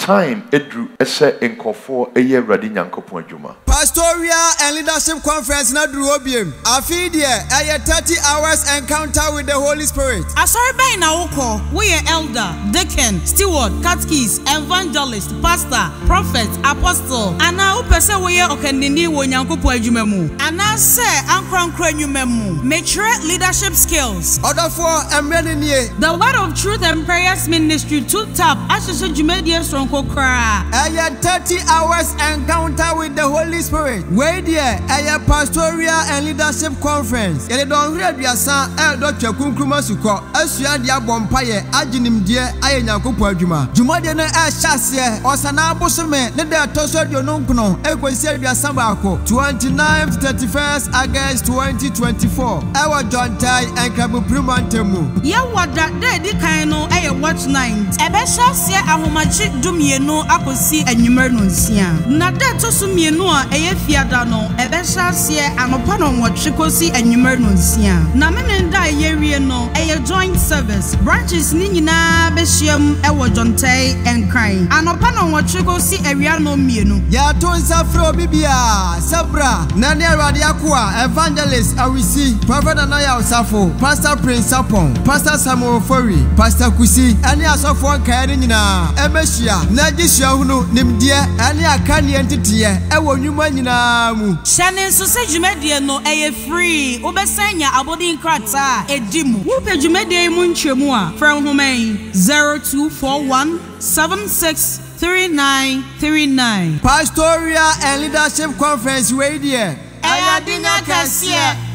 time edru ese enkofo eye Awurade Nyankopon adwuma. Pastoral and Leadership Conference na dru obiem. Afi de 30 hours encounter with the Holy Spirit. Asori ben na woko, we elder, deacon, steward, catechist, evangelist, pastor, prophet, apostle. Ana upese we okendini wo Nyankopon adwuma mu. Ana se ankrankra adwuma mu. Mature leadership skills. Order for emrenenie. The Word of Truth and Prayers Ministry to tap asese dwumadie sonko kra. 30 hours encounter with the Holy Spirit. Where there Pastoral and Leadership Conference. Yele don hre aduasa eldo twakunkruma suko. Asua dia bompaye aginimdie aye Nyankopon adwuma. Dwumadie no hyase osana abosome ne da toso aduonu nkono ekosi aduasa baako 29th to 31st August 2024. Ewa Jontai and Krabu Primantemu. Ya wada de di kan no watch night. Ebe hyase ahomachi dumienu akosi anwumer no nsia. Na da toso mienu a fiada no ebe hyase anopa no nwotwe kosi anwumer no nsia. Na menenda yewie no joint service. Branches ni nyina be hyiam ewo Jontai and Kran. Anopa no nwotwe kosi awia no mienu. Ya tonsa fro bibia sabra na ne Awurade akoa evangelist awisi prophet Anaya Osafo pastor Prince Sapon pastor Samuel Fori pastor Kusi ani asofo nkaa ni nyina ebehia na gisua hunu nimdie ani aka ne entitiye ewo nwuma nyina mu hyane so se dwumadie no free obesanya abodin krata edimu wo pe dwumadie mu ntwemu a from homen 0241 763939 Pastoral and Leadership Conference radio Ayadina Kasia